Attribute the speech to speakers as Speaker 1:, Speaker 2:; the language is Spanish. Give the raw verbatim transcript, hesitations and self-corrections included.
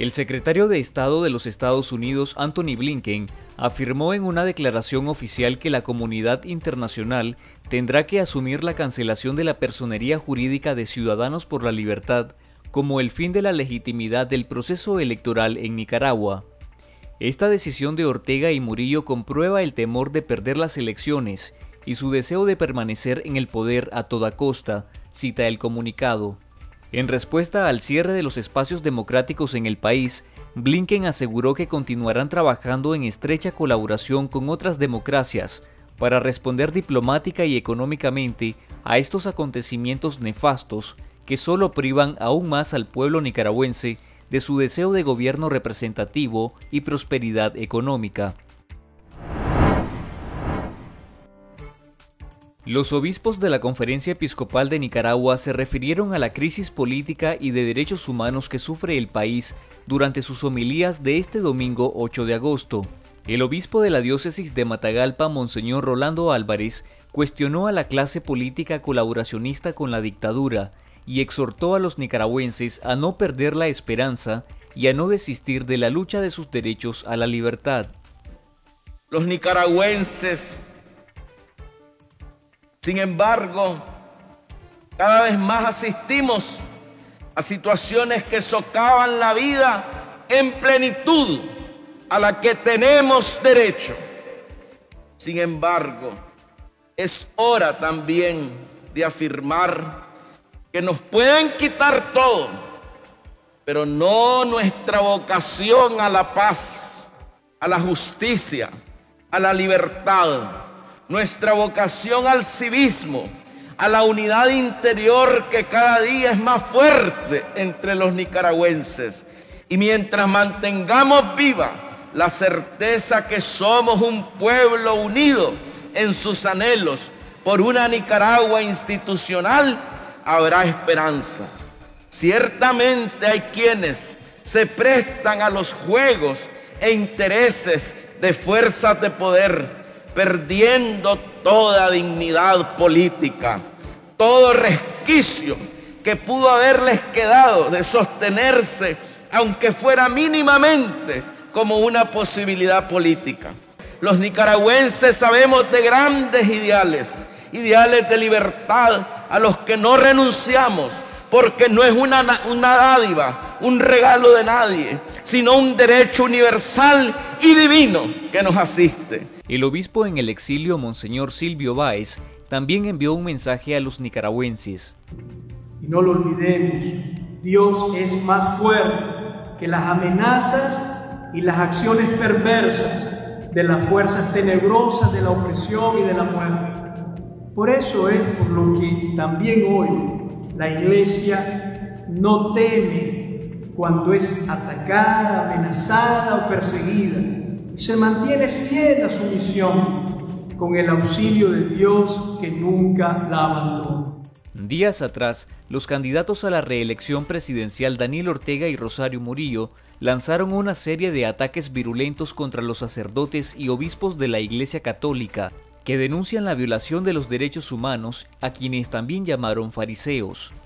Speaker 1: El secretario de Estado de los Estados Unidos, Antony Blinken, afirmó en una declaración oficial que la comunidad internacional tendrá que asumir la cancelación de la personería jurídica de Ciudadanos por la Libertad como el fin de la legitimidad del proceso electoral en Nicaragua. Esta decisión de Ortega y Murillo comprueba el temor de perder las elecciones y su deseo de permanecer en el poder a toda costa, cita el comunicado. En respuesta al cierre de los espacios democráticos en el país, Blinken aseguró que continuarán trabajando en estrecha colaboración con otras democracias para responder diplomática y económicamente a estos acontecimientos nefastos que solo privan aún más al pueblo nicaragüense de su deseo de gobierno representativo y prosperidad económica. Los obispos de la Conferencia Episcopal de Nicaragua se refirieron a la crisis política y de derechos humanos que sufre el país durante sus homilías de este domingo ocho de agosto. El obispo de la diócesis de Matagalpa, Monseñor Rolando Álvarez, cuestionó a la clase política colaboracionista con la dictadura y exhortó a los nicaragüenses a no perder la esperanza y a no desistir de la lucha de sus derechos a la libertad.
Speaker 2: Los nicaragüenses, sin embargo, cada vez más asistimos a situaciones que socavan la vida en plenitud a la que tenemos derecho. Sin embargo, es hora también de afirmar que nos pueden quitar todo, pero no nuestra vocación a la paz, a la justicia, a la libertad, nuestra vocación al civismo, a la unidad interior que cada día es más fuerte entre los nicaragüenses. Y mientras mantengamos viva la certeza que somos un pueblo unido en sus anhelos por una Nicaragua institucional, habrá esperanza. Ciertamente hay quienes se prestan a los juegos e intereses de fuerzas de poder, perdiendo toda dignidad política, todo resquicio que pudo haberles quedado de sostenerse, aunque fuera mínimamente, como una posibilidad política. Los nicaragüenses sabemos de grandes ideales, ideales de libertad a los que no renunciamos, porque no es una, una dádiva, un regalo de nadie, sino un derecho universal y divino que nos asiste.
Speaker 1: El obispo en el exilio, Monseñor Silvio Báez, también envió un mensaje a los nicaragüenses.
Speaker 3: Y no lo olvidemos, Dios es más fuerte que las amenazas y las acciones perversas de las fuerzas tenebrosas de la opresión y de la muerte. Por eso es por lo que también hoy la Iglesia no teme cuando es atacada, amenazada o perseguida. Se mantiene fiel a su misión con el auxilio de Dios que nunca la abandona.
Speaker 1: Días atrás, los candidatos a la reelección presidencial Daniel Ortega y Rosario Murillo lanzaron una serie de ataques virulentos contra los sacerdotes y obispos de la Iglesia Católica, que denuncian la violación de los derechos humanos, a quienes también llamaron fariseos.